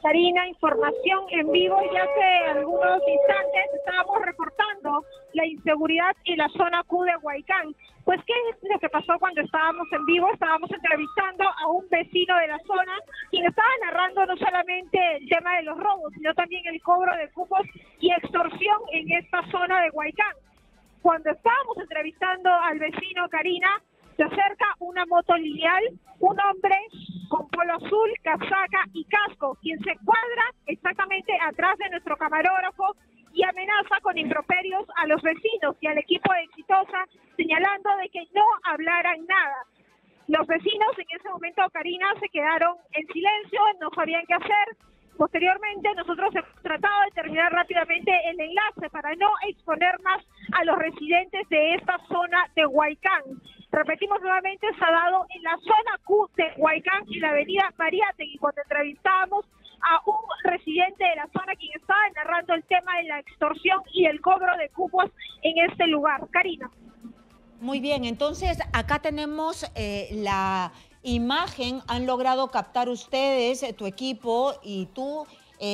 Karina, información en vivo. Ya hace algunos instantes estábamos reportando la inseguridad en la zona Q de Huaycán. Pues, ¿qué es lo que pasó cuando estábamos en vivo? Estábamos entrevistando a un vecino de la zona, quien estaba narrando no solamente el tema de los robos, sino también el cobro de cupos y extorsión en esta zona de Huaycán. Cuando estábamos entrevistando al vecino, Karina, se acerca una moto lineal, un hombre con polo azul, casaca y casco, quien se cuadra exactamente atrás de nuestro camarógrafo y amenaza con improperios a los vecinos y al equipo de Exitosa, señalando de que no hablaran nada. Los vecinos en ese momento, Karina, se quedaron en silencio, no sabían qué hacer. Posteriormente, nosotros hemos tratado de terminar rápidamente el enlace para no exponer más a los residentes de esta zona de Huaycán. Repetimos nuevamente, se ha dado en la zona Q de Huaycán, en la avenida Mariátegui, cuando entrevistábamos a un residente de la zona quien estaba narrando el tema de la extorsión y el cobro de cupos en este lugar. Karina. Muy bien, entonces acá tenemos la imagen, han logrado captar ustedes, tu equipo y tú,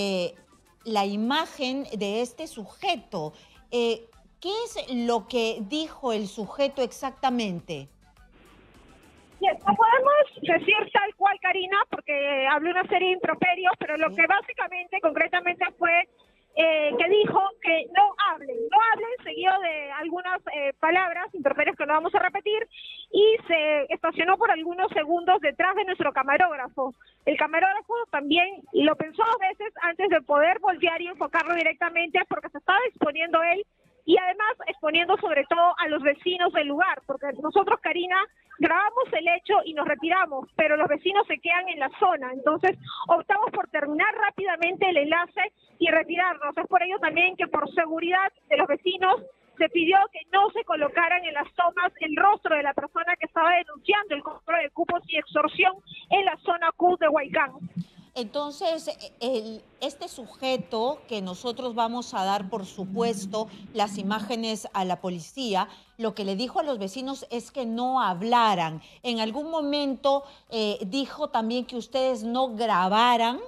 la imagen de este sujeto. ¿Qué es lo que dijo el sujeto exactamente? Bien, no podemos decir tal cual, Karina, porque habló una serie de improperios, pero lo que básicamente, concretamente fue que dijo que no hablen, seguido de algunas palabras, improperios que no vamos a repetir, y se estacionó por algunos segundos detrás de nuestro camarógrafo. El camarógrafo también lo pensó dos veces antes de poder voltear y enfocarlo directamente, porque se estaba exponiendo él y además exponiendo sobre todo a los vecinos del lugar, porque nosotros, Karina, grabamos el hecho y nos retiramos, pero los vecinos se quedan en la zona, entonces optamos por terminar rápidamente el enlace y retirarnos. Es por ello también que por seguridad de los vecinos se pidió que no se colocaran en las tomas el rostro de la persona que estaba denunciando el cobro de cupos y extorsión en la zona Q de Huaycán. Entonces, este sujeto que nosotros vamos a dar, por supuesto, las imágenes a la policía, lo que le dijo a los vecinos es que no hablaran. En algún momento dijo también que ustedes no grabaran.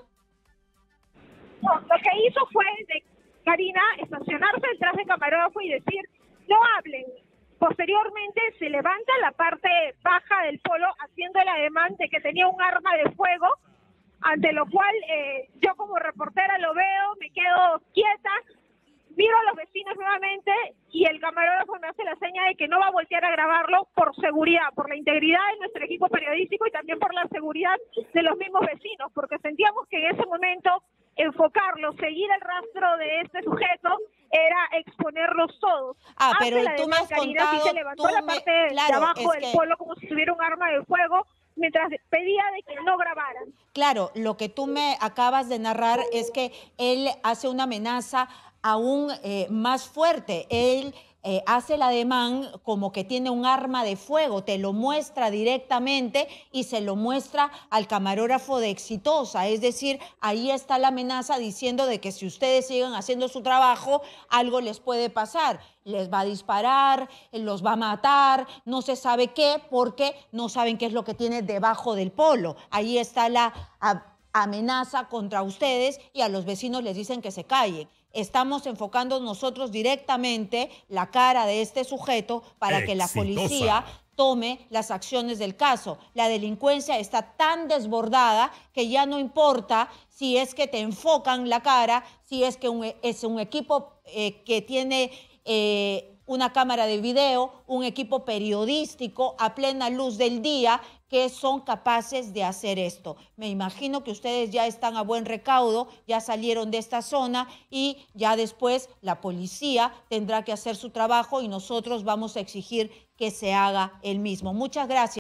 No, lo que hizo fue, Karina, estacionarse detrás del camarógrafo y decir, no hablen. Posteriormente se levanta la parte baja del polo haciendo el ademán de que tenía un arma de fuego, ante lo cual yo como reportera lo veo, me quedo quieta, miro a los vecinos nuevamente y el camarógrafo me hace la seña de que no va a voltear a grabarlo por seguridad, por la integridad de nuestro equipo periodístico y también por la seguridad de los mismos vecinos, porque sentíamos que en ese momento enfocarlo, seguir el rastro de este sujeto era exponerlos todos. Pero tú me has contado, sí se levantó la parte de abajo del polo como si tuviera un arma de fuego, mientras pedía de que no grabaran. Claro, lo que tú me acabas de narrar es que él hace una amenaza aún más fuerte. Él hace el ademán como que tiene un arma de fuego, te lo muestra directamente y se lo muestra al camarógrafo de Exitosa. Es decir, ahí está la amenaza diciendo de que si ustedes siguen haciendo su trabajo, algo les puede pasar. Les va a disparar, los va a matar, no se sabe qué, porque no saben qué es lo que tiene debajo del polo. Ahí está la amenaza contra ustedes y a los vecinos les dicen que se callen. Estamos enfocando nosotros directamente la cara de este sujeto para que la policía tome las acciones del caso. La delincuencia está tan desbordada que ya no importa si es que te enfocan la cara, si es que es un equipo que tiene una cámara de video, un equipo periodístico a plena luz del día, que son capaces de hacer esto. Me imagino que ustedes ya están a buen recaudo, ya salieron de esta zona y ya después la policía tendrá que hacer su trabajo y nosotros vamos a exigir que se haga el mismo. Muchas gracias.